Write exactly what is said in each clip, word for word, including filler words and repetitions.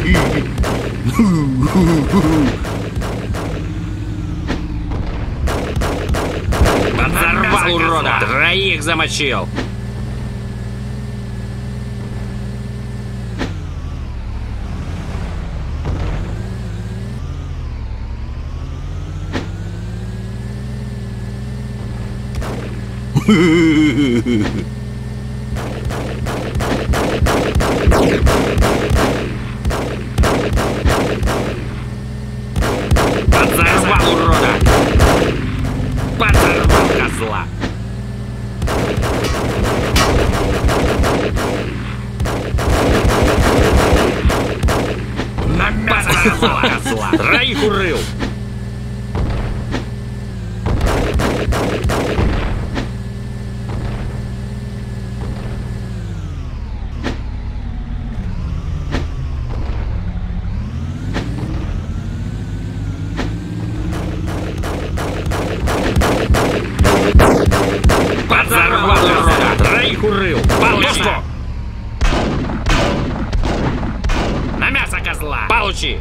Подорвал, урода! Троих замочил! Подорвал, урода! Подорвал, козла! Подорвал, козла! Троих урыл! Подорвал, урода! Троих урыл! Получи! На мясо, козла! Получи!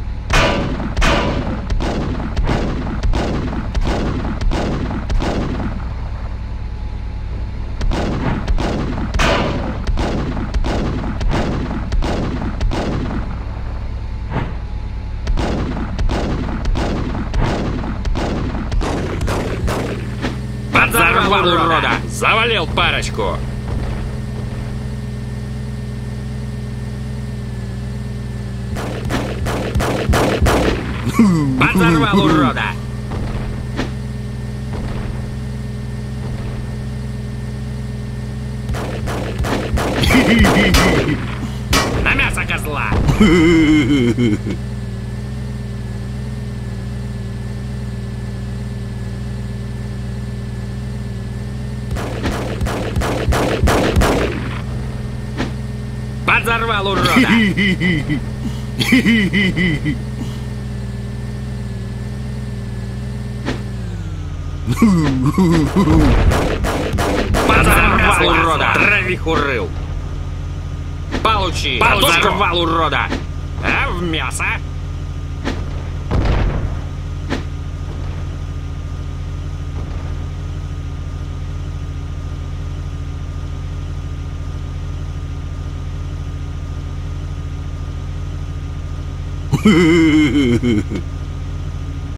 Подорвал, урода! Завалил парочку! Подорвал, урода! На мясо, козла! Подорвал, урода! Подорвал, урода! Троих урыл! Получи! Подорвал, урода! А в мясо! Хе-хе-хе-хе-хе.